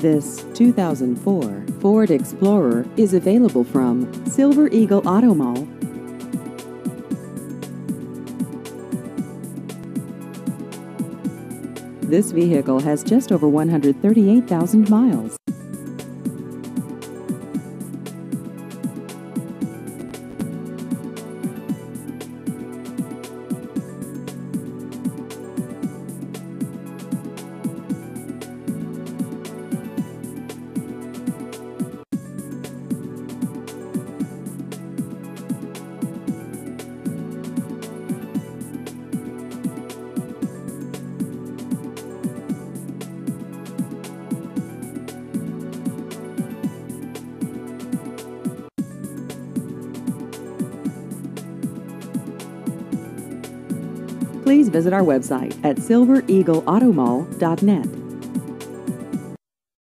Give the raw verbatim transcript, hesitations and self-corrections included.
This two thousand four Ford Explorer is available from Silver Eagle Auto Mall. This vehicle has just over one hundred thirty-eight thousand miles. Please visit our website at silver eagle auto mall dot net.